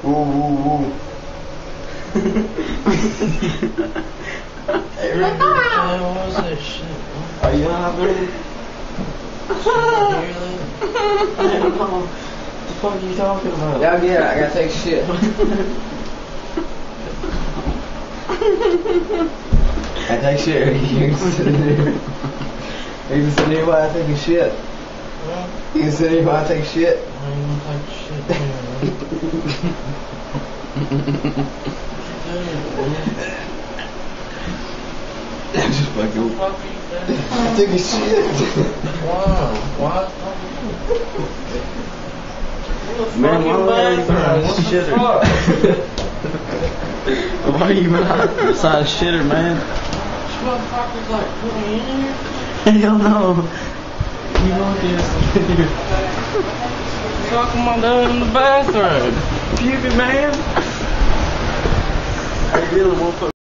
Ooh. Hey, Rick. What was that shit? Are you high, baby? I don't know. What the fuck are you talking about? Y'all get it, I gotta take shit. I take shit. You can sit in there. You can sit there while I take a shit. You can sit there while I take shit. I ain't gonna take shit, man. I'm just fucking. What the fuck are you saying? I took a shit. Wow. Why? Man, why Fucking would I bathroom. What the shitter? fuck? Why are you even beside a shitter, man? This motherfucker's like put me in here. Hell no. You want this? Talking about doing in the bathroom. Puke it, man. I really won't put